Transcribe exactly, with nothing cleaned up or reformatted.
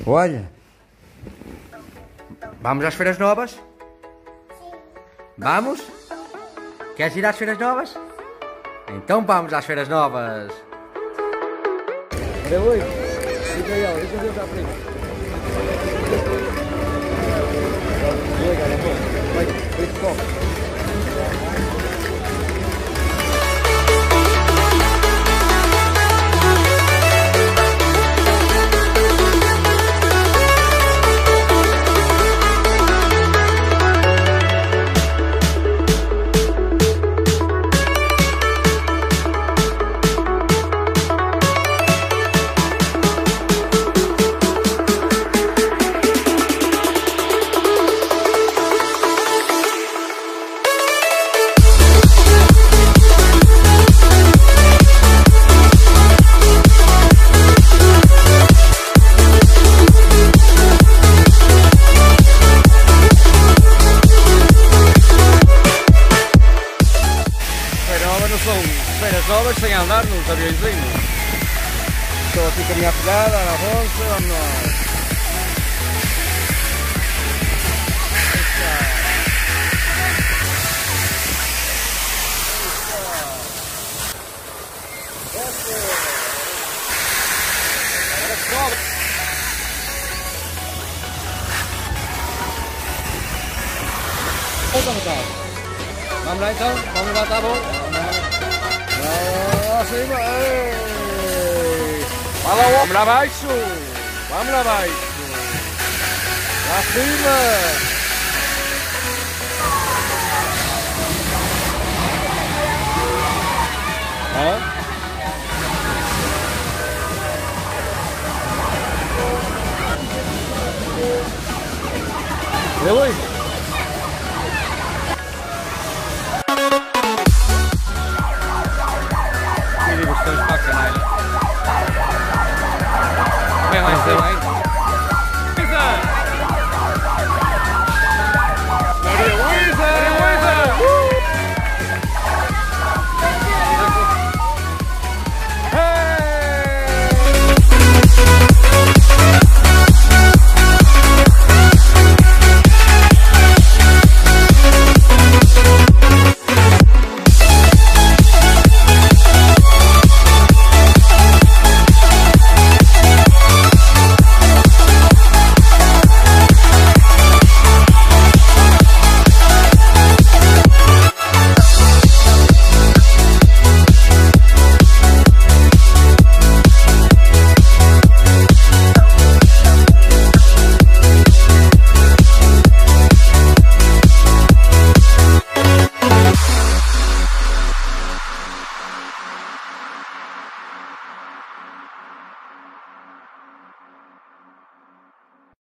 Olha, vamos às feiras novas? Sim. Vamos? Queres ir às feiras novas? Então vamos às feiras novas. Olha, oi. Fica aí, ó. Deixa eu ver já para aí. Vai, vai, vai. Feiras novas sem andar nos aviõezinhos. Estou aqui com a minha filhada, a Afonso, vamos nós. Vamos lá então, vamos levantar a bola. Acima! Vamos lá abaixo! Vamos lá abaixo! Lá cima! Hã? Really? Estamos para a canalha. Vem lá, vem lá.